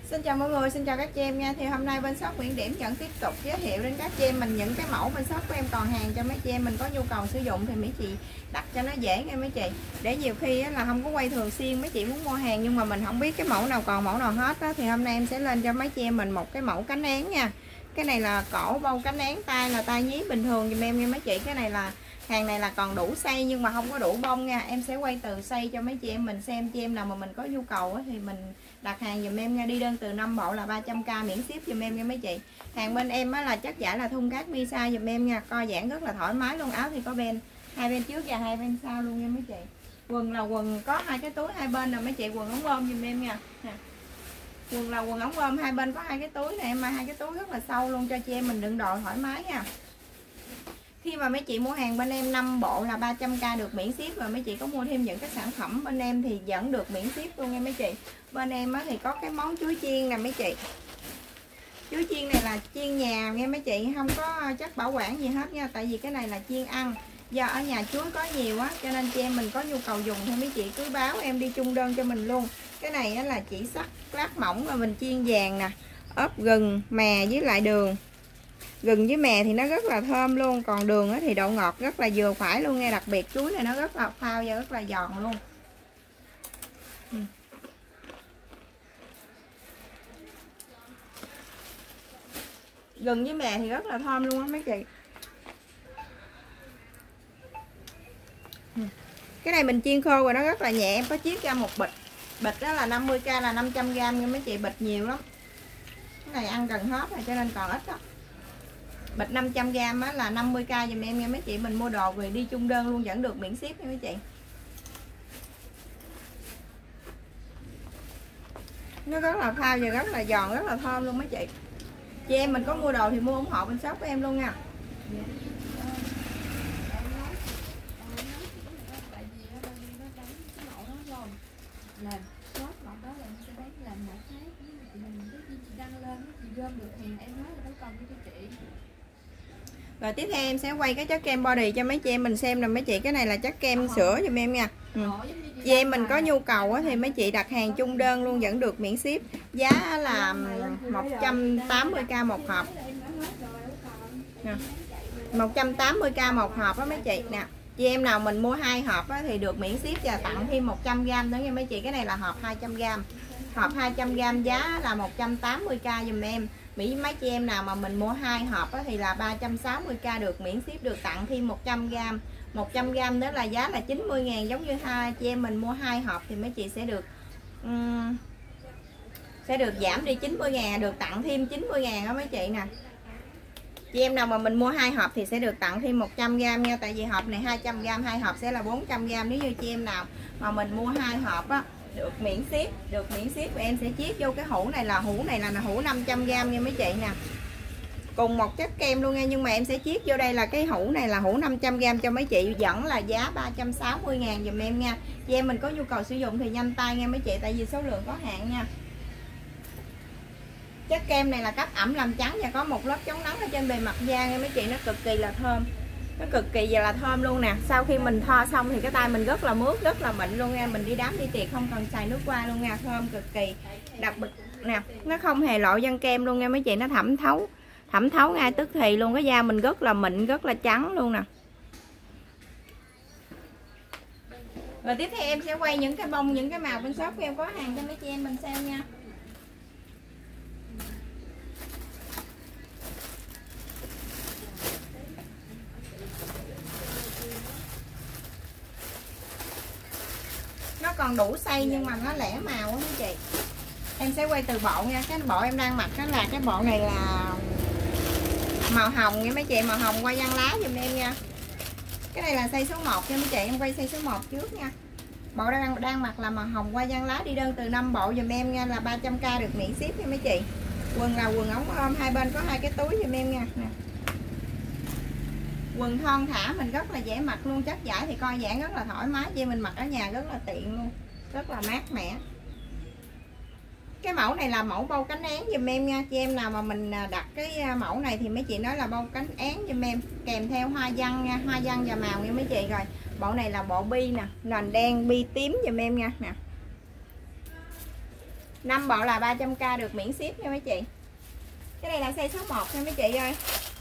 Xin chào mọi người, xin chào các chị em nha. Thì hôm nay bên shop Nguyễn Điểm vẫn tiếp tục giới thiệu đến các chị em mình những cái mẫu bên shop của em còn hàng cho mấy chị em mình có nhu cầu sử dụng thì mấy chị đặt cho nó dễ nha mấy chị. Để nhiều khi là không có quay thường xuyên, mấy chị muốn mua hàng nhưng mà mình không biết cái mẫu nào còn mẫu nào hết á, thì hôm nay em sẽ lên cho mấy chị em mình một cái mẫu cánh én nha. Cái này là cổ bông cánh én, tay là tay nhí bình thường giùm em nha mấy chị. Cái này là hàng này là còn đủ size nhưng mà không có đủ bông nha. Em sẽ quay từ size cho mấy chị em mình xem, chị em nào mà mình có nhu cầu thì mình đặt hàng giùm em nha. Đi đơn từ 5 bộ là 300k miễn ship giùm em nha mấy chị. Hàng bên em là chất vải là thun cát Misa giùm em nha. Co giãn rất là thoải mái luôn. Áo thì có bên hai bên trước và hai bên sau luôn nha mấy chị. Quần là quần có hai cái túi hai bên nè mấy chị, quần ống ôm giùm em nha. Quần là quần ống ôm, hai bên có hai cái túi này em, mà hai cái túi rất là sâu luôn cho chị em mình đựng đồ thoải mái nha. Khi mà mấy chị mua hàng bên em 5 bộ là 300k được miễn ship, và mấy chị có mua thêm những cái sản phẩm bên em thì vẫn được miễn ship luôn nha mấy chị. Bên em thì có cái món chuối chiên nè mấy chị. Chuối chiên này là chiên nhà nghe mấy chị, không có chất bảo quản gì hết nha, tại vì cái này là chiên ăn. Do ở nhà chuối có nhiều á cho nên chị em mình có nhu cầu dùng thì mấy chị cứ báo em đi chung đơn cho mình luôn. Cái này là chỉ sắt lát mỏng và mình chiên vàng nè, ốp gừng, mè với lại đường. Gừng với mè thì nó rất là thơm luôn, còn đường thì độ ngọt rất là vừa phải luôn nghe. Đặc biệt chuối này nó rất là phao và rất là giòn luôn. Gừng với mè thì rất là thơm luôn á mấy chị. Cái này mình chiên khô rồi nó rất là nhẹ, em có chiết ra một bịch. Bịch đó là 50k là 500g nha mấy chị, bịch nhiều lắm. Cái này ăn gần hết rồi cho nên còn ít đó. Bịch 500g á là 50k giùm em nha mấy chị, mình mua đồ về đi chung đơn luôn vẫn được miễn ship nha mấy chị. Nó rất là phao và rất là giòn, rất là thơm luôn mấy chị. Chị em mình có mua đồ thì mua ủng hộ bên shop của em luôn nha. Làm shop mẫu đó là sẽ bán làm mẫu khác, chị mình cái chị đăng lên chị gom được hàng em nói là đâu cần cho chị. Rồi tiếp theo em sẽ quay cái chất kem body cho mấy chị em mình xem nè mấy chị. Cái này là chất kem sữa giùm em nha. Chị em mình có nhu cầu thì mấy chị đặt hàng chung đơn luôn vẫn được miễn ship. Giá là 180k một hộp. 180k một hộp đó mấy chị nè. Chị em nào mình mua 2 hộp thì được miễn ship và tặng thêm 100g nữa nha mấy chị. Cái này là hộp 200g. Hộp 200g giá là 180k giùm em. Mấy chị em nào mà mình mua 2 hộp thì là 360k được miễn ship, được tặng thêm 100g. 100g đó là giá là 90.000, giống như hai chị em mình mua 2 hộp thì mấy chị sẽ được giảm đi 90.000, được tặng thêm 90.000 đó mấy chị nè. Chị em nào mà mình mua 2 hộp thì sẽ được tặng thêm 100g nha, tại vì hộp này 200g, 2 hộp sẽ là 400g. Nếu như chị em nào mà mình mua 2 hộp á được miễn ship, và em sẽ chiết vô cái hũ này là hũ 500g nha mấy chị nè. Cùng một chất kem luôn nha, nhưng mà em sẽ chiết vô đây là cái hũ này là hũ 500g cho mấy chị, vẫn là giá 360.000 giùm em nha. Chị em mình có nhu cầu sử dụng thì nhanh tay nha mấy chị, tại vì số lượng có hạn nha. Chất kem này là cấp ẩm làm trắng và có một lớp chống nắng ở trên bề mặt da nha mấy chị, nó cực kỳ là thơm. Nó cực kỳ là thơm luôn nè. Sau khi mình thoa xong thì cái tay mình rất là mướt, rất là mịn luôn nha. Mình đi đám đi tiệc không cần xài nước qua luôn nha, thơm cực kỳ. Đặc biệt nè, nó không hề lộ vân kem luôn nha mấy chị, nó thẩm thấu ngay tức thì luôn. Cái da mình rất là mịn, rất là trắng luôn nè. Rồi tiếp theo em sẽ quay những cái bông, những cái màu bên shop của em có hàng cho mấy chị em mình xem nha. Nó còn đủ size nhưng mà nó lẻ màu á mấy chị. Em sẽ quay từ bộ nha. Cái bộ em đang mặc đó là cái bộ này là màu hồng nha mấy chị, màu hồng qua văn lá giùm em nha. Cái này là size số 1 nha mấy chị, em quay size số 1 trước nha. Bộ đang mặc là màu hồng qua văn lá, đi đơn từ 5 bộ giùm em nha, là 300k được miễn ship nha mấy chị. Quần là quần ống ôm, hai bên có hai cái túi giùm em nha. Nè. Quần thon thả, mình rất là dễ mặc luôn, chất vải thì co giãn rất là thoải mái, chị mình mặc ở nhà rất là tiện luôn, rất là mát mẻ. Cái mẫu này là mẫu bâu cánh én giùm em nha. Chị em nào mà mình đặt cái mẫu này thì mấy chị nói là bâu cánh én giùm em, kèm theo hoa văn nha, hoa văn và màu nha mấy chị. Rồi bộ này là bộ bi nè, nền đen bi tím giùm em nha nè. 5 bộ là 300k được miễn ship nha mấy chị. Cái này là size số 1 nha mấy chị ơi.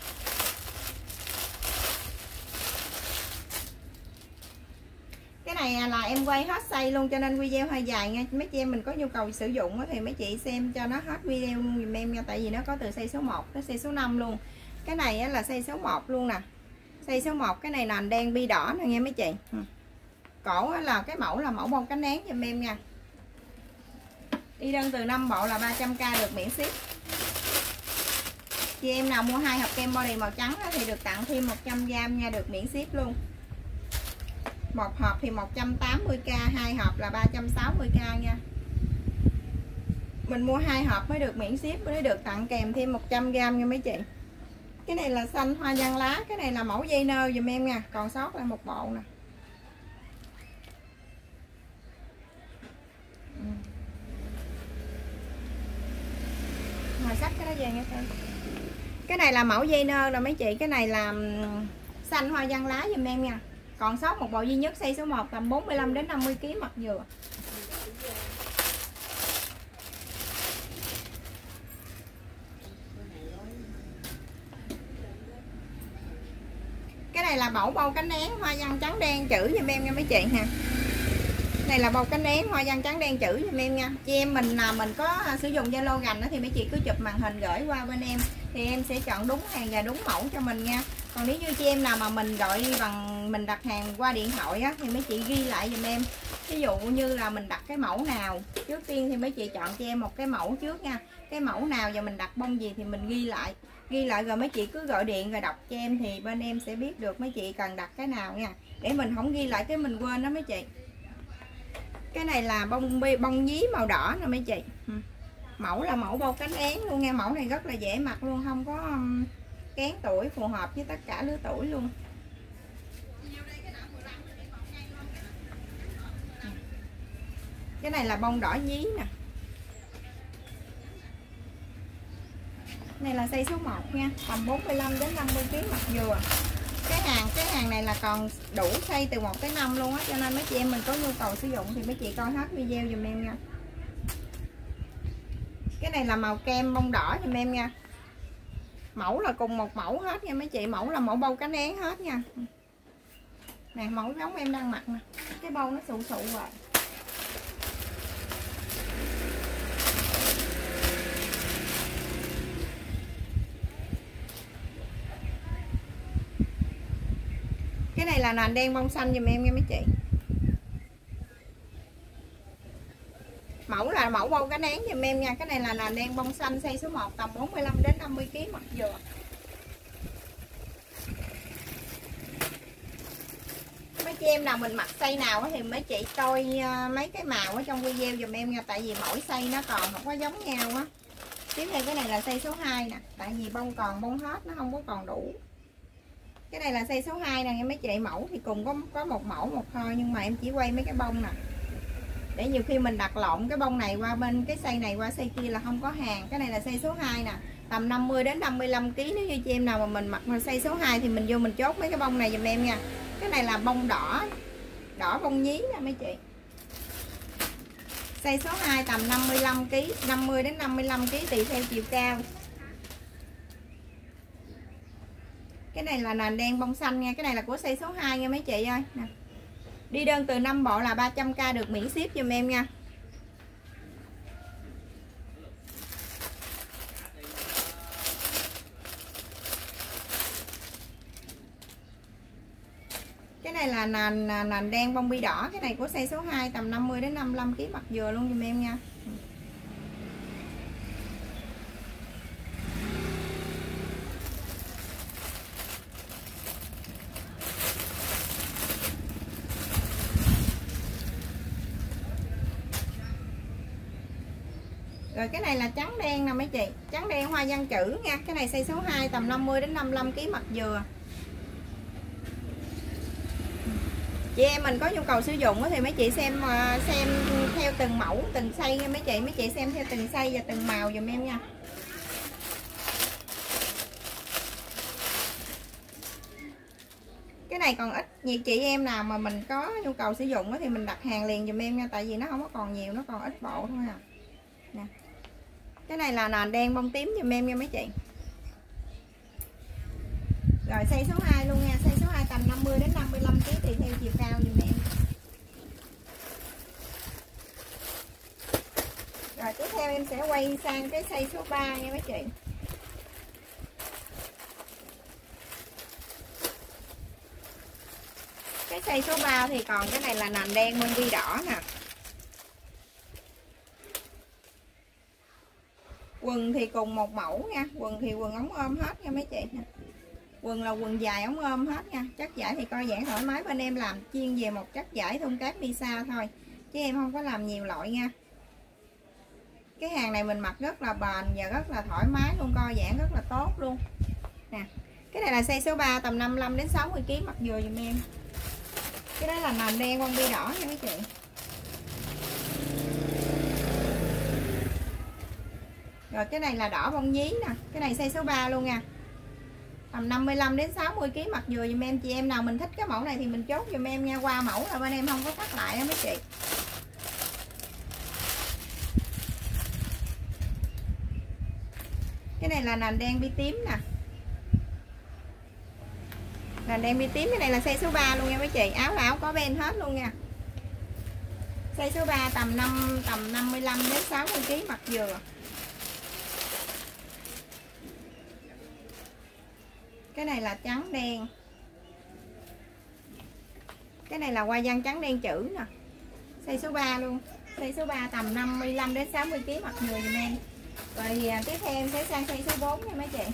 Cái này là em quay hết size luôn cho nên video hơi dài nha. Mấy chị em mình có nhu cầu sử dụng thì mấy chị xem cho nó hết video luôn dùm em nha. Tại vì nó có từ size số 1 đến size số 5 luôn. Cái này là size số 1 luôn nè. Size số 1 cái này nền đen bi đỏ nè nha mấy chị. Cổ là cái mẫu là mẫu bông cánh én giùm em nha. Đi đơn từ 5 bộ là 300k được miễn ship. Chị em nào mua 2 hộp kem body màu trắng thì được tặng thêm 100g nha, được miễn ship luôn. Một hộp thì 180k, 2 hộp là 360k nha. Mình mua 2 hộp mới được miễn ship, mới được tặng kèm thêm 100g nha mấy chị. Cái này là xanh hoa văn lá, cái này là mẫu dây nơ dùm em nha, còn sót lại một bộ nè. Mà sách cái đó về nghe xem. Cái này là mẫu dây nơ nè mấy chị, cái này là xanh hoa văn lá dùm em nha. Còn sót một bộ duy nhất size số 1 tầm 45 đến 50 kg mặt dừa. Cái này là mẫu bông cánh én hoa văn trắng đen chữ giùm em nha mấy chị ha. Này là bông cánh én hoa văn trắng đen chữ giùm em nha. Chị em mình là mình có sử dụng Zalo gành thì mấy chị cứ chụp màn hình gửi qua bên em thì em sẽ chọn đúng hàng và đúng mẫu cho mình nha. Còn nếu như chị em nào mà mình gọi bằng mình đặt hàng qua điện thoại á thì mấy chị ghi lại giùm em. Ví dụ như là mình đặt cái mẫu nào trước tiên thì mấy chị chọn cho em một cái mẫu trước nha. Cái mẫu nào và mình đặt bông gì thì mình ghi lại rồi mấy chị cứ gọi điện rồi đọc cho em thì bên em sẽ biết được mấy chị cần đặt cái nào nha, để mình không ghi lại cái mình quên đó mấy chị. Cái này là bông nhí màu đỏ nè mấy chị. Mẫu là mẫu bông cánh én luôn nha. Mẫu này rất là dễ mặc luôn, không có kén tuổi, phù hợp với tất cả lứa tuổi luôn. Cái này là bông đỏ nhí nè. Này là size số 1 nha, tầm 45 đến 50 kg mặt dừa. Cái hàng này là còn đủ size từ 1 tới 5 luôn á, cho nên mấy chị em mình có nhu cầu sử dụng thì mấy chị coi hết video giùm em nha. Cái này là màu kem bông đỏ giùm em nha. Mẫu là cùng một mẫu hết nha mấy chị, mẫu là mẫu bông cánh én hết nha. Nè mẫu giống em đang mặc nè. Cái bông nó sụ rồi. Cái này là nền đen bông xanh giùm em nha mấy chị. Mẫu là mẫu bông cánh én giùm em nha. Cái này là nền đen bông xanh size số 1 tầm 45 đến 50 kg mặt dừa. Mấy chị em nào mình mặc size nào thì mấy chị coi mấy cái màu ở trong video giùm em nha, tại vì mỗi size nó còn không có giống nhau á. Tiếp theo cái này là size số 2 nè, tại vì bông còn bông hết, nó không có còn đủ. Cái này là size số 2 nè nha mấy chị. Mẫu thì cùng có một mẫu một thôi, nhưng mà em chỉ quay mấy cái bông nè, để nhiều khi mình đặt lộn cái bông này qua bên cái size này qua size kia là không có hàng. Cái này là size số 2 nè, tầm 50 đến 55 kg. Nếu như chị em nào mà mình mặc size số 2 thì mình vô mình chốt mấy cái bông này giùm em nha. Cái này là bông đỏ bông nhí nha mấy chị. Size số 2 tầm 55 kg, 50 đến 55 kg tùy theo chiều cao. Cái này là nền đen bông xanh nha. Cái này là của size số 2 nha mấy chị ơi nè. Đi đơn từ 5 bộ là 300k được miễn ship giùm em nha. Cái này là nền đen bông bi đỏ. Cái này của size số 2 tầm 50 đến 55 kg mặt dừa luôn giùm em nha. Rồi cái này là trắng đen nè mấy chị. Trắng đen hoa văn chữ nha. Cái này size số 2 tầm 50 đến 55 kg mặt dừa. Chị em mình có nhu cầu sử dụng thì mấy chị xem theo từng mẫu, từng size nha mấy chị. Mấy chị xem theo từng size và từng màu dùm em nha. Cái này còn ít, nhiều chị em nào mà mình có nhu cầu sử dụng thì mình đặt hàng liền dùm em nha, tại vì nó không có còn nhiều, nó còn ít bộ thôi à. nè. Cái này là nền đen bông tím giùm em nha mấy chị. Rồi size số 2 luôn nha, size số 2 tầm 50 đến 55 kg tùy theo chiều cao giùm em. Rồi tiếp theo em sẽ quay sang cái size số 3 nha mấy chị. Cái size số 3 thì còn cái này là nền đen bên ghi đỏ nè. Quần thì cùng một mẫu nha, quần thì quần ống ôm hết nha mấy chị nè. Quần là quần dài ống ôm hết nha. Chất vải thì co giãn thoải mái, bên em làm chuyên về một chất vải thun cát Misa thôi, chứ em không có làm nhiều loại nha. Cái hàng này mình mặc rất là bền và rất là thoải mái luôn, co giãn rất là tốt luôn nè. Cái này là size số 3 tầm 55 đến 60 kg mặc vừa giùm em. Cái đó là nền đen bông bi đỏ nha mấy chị. Rồi cái này là đỏ bông nhí nè, cái này size số 3 luôn nha. Tầm 55 đến 60 kg mặc vừa giùm em. Chị em nào mình thích cái mẫu này thì mình chốt giùm em nha, qua mẫu là bên em không có cắt lại đó mấy chị. Cái này là nền đen bi tím nè. Nền đen bi tím, cái này là size số 3 luôn nha mấy chị. Áo là áo có ben hết luôn nha. Size số 3 tầm 55 đến 60 kg mặc vừa. Cái này là trắng đen. Cái này là hoa văn trắng đen chữ nè. Size số 3 luôn. Size số 3 tầm 55 đến 60 kg mặc người giùm em. Rồi tiếp theo em sẽ sang size số 4 nha mấy chị.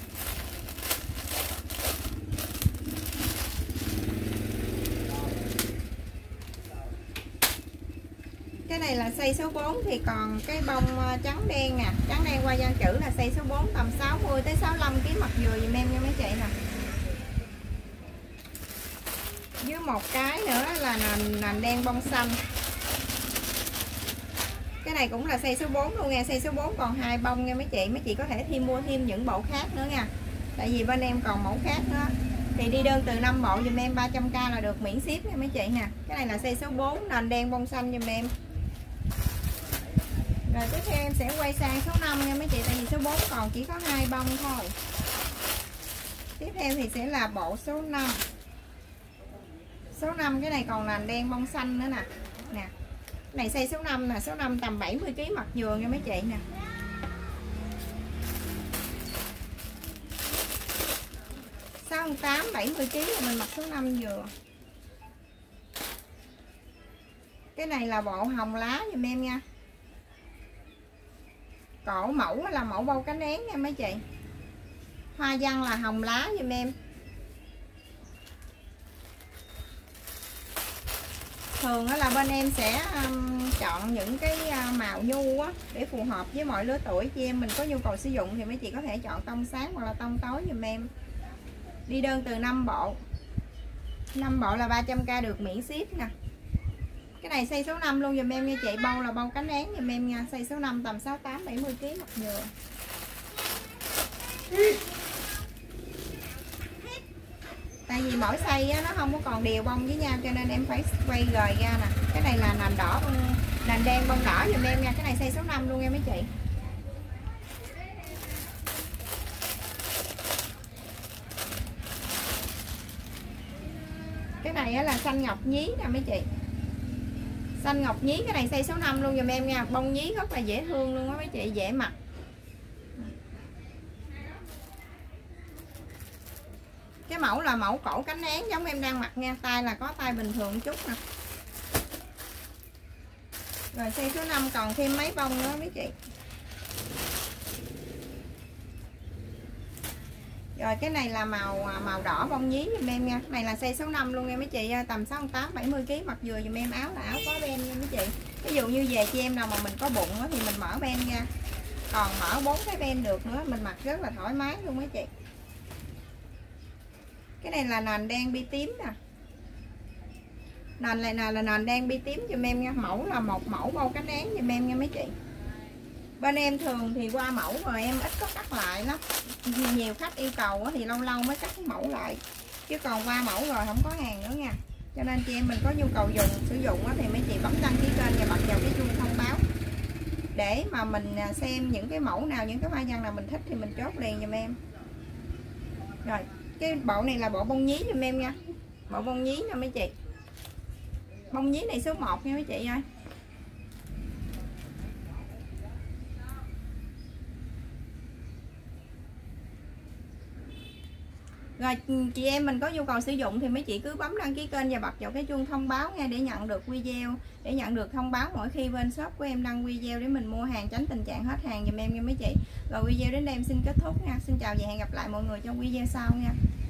Cái này là size số 4 thì còn cái bông trắng đen nè, trắng đen hoa văn chữ là size số 4 tầm 60 tới 65 kg mặc vừa giùm em nha mấy chị nè. Với một cái nữa là nền đen bông xanh. Cái này cũng là size số 4 luôn nha, size số 4 còn 2 bông nha mấy chị có thể mua thêm những bộ khác nữa nha. Tại vì bên em còn mẫu khác nữa. Thì đi đơn từ 5 bộ giùm em 300k là được miễn ship nha mấy chị nè. Cái này là size số 4 nền đen bông xanh giùm em. Rồi tiếp theo em sẽ quay sang số 5 nha mấy chị, tại vì số 4 còn chỉ có 2 bông thôi. Tiếp theo thì sẽ là bộ số 5. Số 5 cái này còn nền đen bông xanh nữa nè. Nè. Cái này size số 5 nè, số 5 tầm 70 kg mặc vừa nha mấy chị nè. Sáu 8 70 kg là mình mặc số 5 vừa. Cái này là bộ hồng lá giùm em nha. Cổ mẫu là mẫu bâu cánh én nha mấy chị. Hoa văn là hồng lá giùm em. Thường là bên em sẽ chọn những cái màu nhu á để phù hợp với mọi lứa tuổi. Chị em mình có nhu cầu sử dụng thì mấy chị có thể chọn tông sáng hoặc là tông tối giùm em. Đi đơn từ 5 bộ. 5 bộ là 300k được miễn ship nè. Cái này size số 5 luôn giùm em nha chị, bâu là bâu cánh én giùm em nha, size số 5 tầm 68 70 kg mặc vừa. Tại vì mỗi size á, nó không có còn đều bông với nhau cho nên em phải quay rời ra nè. Cái này là nền đỏ nền đen bông đỏ giùm em nha, cái này size số 5 luôn em mấy chị. Cái này là xanh ngọc nhí nè mấy chị. Xanh ngọc nhí, cái này size số 5 luôn giùm em nha. Bông nhí rất là dễ thương luôn á mấy chị, dễ mặc. Cái mẫu là mẫu cổ cánh én giống em đang mặc nha. Tay là có tay bình thường chút nè. Rồi size số 5 còn thêm mấy bông nữa mấy chị. Rồi cái này là màu đỏ bông nhí giùm em nha. Này là size số 5 luôn nha mấy chị, tầm 68 70 kg mặc vừa giùm em. Áo là áo có ben nha mấy chị. Ví dụ như về chị em nào mà mình có bụng thì mình mở ben nha. Còn mở 4 cái ben được nữa, mình mặc rất là thoải mái luôn mấy chị. Cái này là nền đen bi tím nè. Nền này là nền đen bi tím giùm em nha. Mẫu là một mẫu bâu cánh én giùm em nha mấy chị. Bên em thường thì qua mẫu rồi em ít có cắt lại lắm. Nhiều khách yêu cầu thì lâu lâu mới cắt mẫu lại. Chứ còn qua mẫu rồi không có hàng nữa nha. Cho nên chị em mình có nhu cầu sử dụng thì mấy chị bấm đăng ký kênh và bật vào cái chuông thông báo để mà mình xem những cái mẫu nào, những cái hoa văn nào mình thích thì mình chốt liền giùm em. Rồi cái bộ này là bộ bông nhí giùm em nha, bộ bông nhí nè mấy chị, bông nhí này số 1 nha mấy chị ơi. Rồi chị em mình có nhu cầu sử dụng thì mấy chị cứ bấm đăng ký kênh và bật vào cái chuông thông báo nha, để nhận được video, để nhận được thông báo mỗi khi bên shop của em đăng video để mình mua hàng, tránh tình trạng hết hàng giùm em nha mấy chị. Rồi video đến đây em xin kết thúc nha. Xin chào và hẹn gặp lại mọi người trong video sau nha.